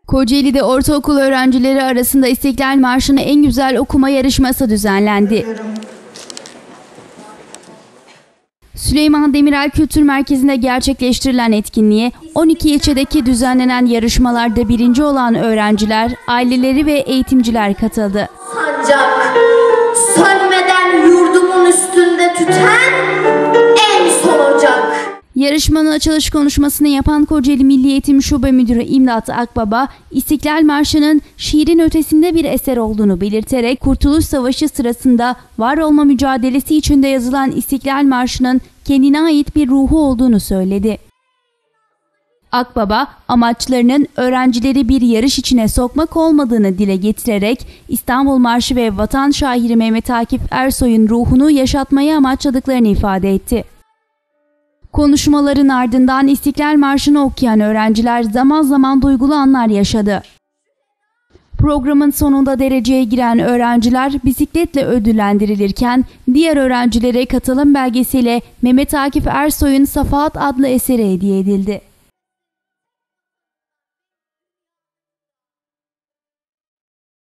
Kocaeli'de ortaokul öğrencileri arasında İstiklal Marşı'nı en güzel okuma yarışması düzenlendi. Süleyman Demirel Kültür Merkezi'nde gerçekleştirilen etkinliğe 12 ilçedeki düzenlenen yarışmalarda birinci olan öğrenciler, aileleri ve eğitimciler katıldı. Sancak, sönmeden yurdumun üstünde tüten en son ocak. Yarışmanın açılış konuşmasını yapan Kocaeli Milli Eğitim Şube Müdürü İmdat Akbaba, İstiklal Marşı'nın şiirin ötesinde bir eser olduğunu belirterek Kurtuluş Savaşı sırasında var olma mücadelesi içinde yazılan İstiklal Marşı'nın kendine ait bir ruhu olduğunu söyledi. Akbaba, amaçlarının öğrencileri bir yarış içine sokmak olmadığını dile getirerek İstanbul Marşı ve vatan şairi Mehmet Akif Ersoy'un ruhunu yaşatmayı amaçladıklarını ifade etti. Konuşmaların ardından İstiklal Marşı'nı okuyan öğrenciler zaman zaman duygulu anlar yaşadı. Programın sonunda dereceye giren öğrenciler bisikletle ödüllendirilirken diğer öğrencilere katılım belgesiyle Mehmet Akif Ersoy'un Safahat adlı eseri hediye edildi.